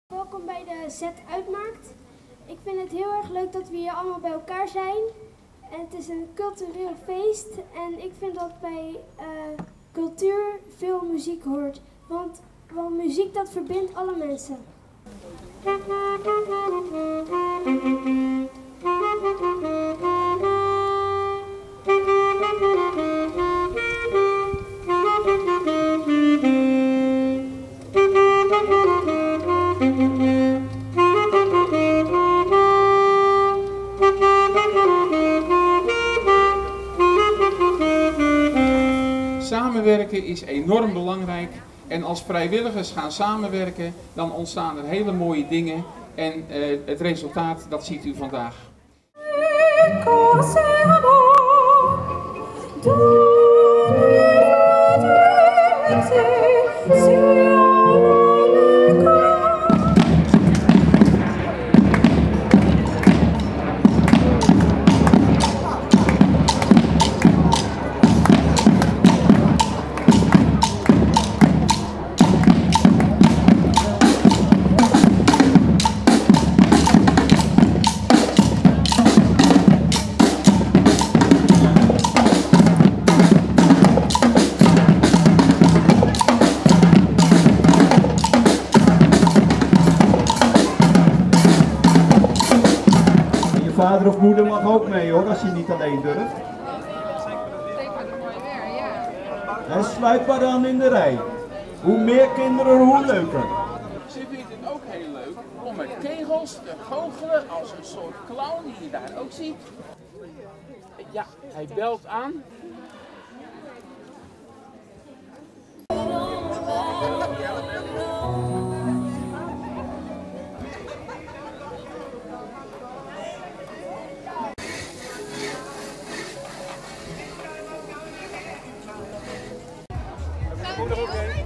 Welkom bij de Zet Uitmaakt. Ik vind het heel erg leuk dat we hier allemaal bij elkaar zijn. En het is een cultureel feest en ik vind dat bij cultuur veel muziek hoort. Want muziek dat verbindt alle mensen. Samenwerken is enorm belangrijk en als vrijwilligers gaan samenwerken, dan ontstaan er hele mooie dingen en het resultaat, dat ziet u vandaag. Vader of moeder mag ook mee hoor, als je niet alleen durft. Zeker met het mooie weer, ja. En sluit maar dan in de rij. Hoe meer kinderen, hoe leuker. Ze vindt het ook heel leuk om met kegels te goochelen als een soort clown die je daar ook ziet. Ja, hij belt aan. Moeder ook mee.